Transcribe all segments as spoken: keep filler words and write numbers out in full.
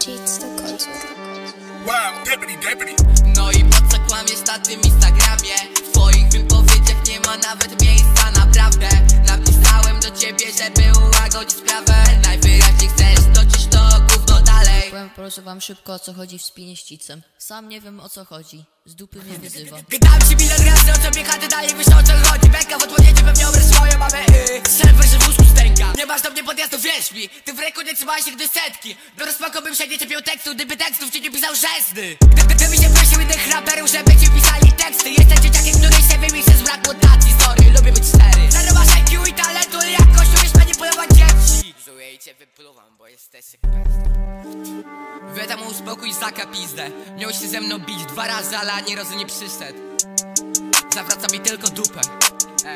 Cheats do końca. Wow, deputy, deputy. No i po co kłamiesz na tym Instagramie? W twoich wypowiedziach nie ma nawet miejsca, naprawdę. Napisałem do ciebie, żeby ułagodzić sprawę. Najwyraźniej chcesz toczyć to gówno dalej. Powiem proszę wam szybko, o co chodzi w spinie ścicem. Sam nie wiem, o co chodzi, z dupy mnie wyzywa. Gadałem ci milion razy, o co biega, ty dalej wiesz, o co chodzi. Beka w odpowiedzi pewnie obrać swoją mamę. yy. Serwer, że w łóżku stęka. Nie masz do mnie podjazdu, wierz mi. Ty w ręku nie trzymałeś się, gdy setki. Do rozpaku bym się nie czepiał tekstu, gdyby tekstów ci nie pisał żezny. Gdy, gdyby się prosił innych raperów, żeby ci pisali teksty. Jestem dzieciakiem, który się wymiksy z brak mutacji. Sorry, lubię być cztery. Zero masz I Q i talentu, ale jakoś umiesz manipulować dzieci. Zuję i cię wypluwam, bo jesteś jak pest. Wieta mu uspokój, zaka pizdę. Miał się ze mną bić dwa razy, ale ani razu nie przyszedł. Zawraca mi tylko dupę. Ej.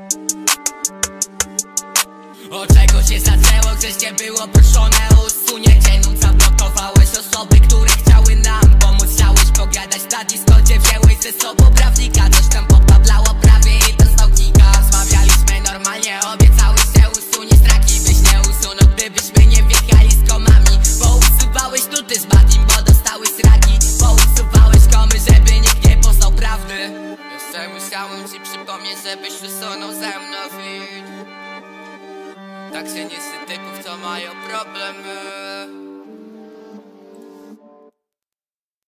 Od czego się zaczęło, gdzieś nie było proszone usunięcie. Nut zablokowałeś osoby, które chciały nam pomóc. Chciałeś pogadać na Discordzie, wzięłeś ze sobą prawnika. Coś tam popablało prawie i dostał kika. Rozmawialiśmy normalnie, obiecałeś, że usuniesz traki. Byś nie usunął, gdybyśmy nie wjechali z komami. Bo usuwałeś nuty z Batim, bo dostałeś sraki. Bo usuwałeś komy, żeby nikt nie poznał prawdy. Jeszcze musiałem ci przypomnieć, żebyś usunął ze mną fit. Tak się nie z typów, co mają problemy.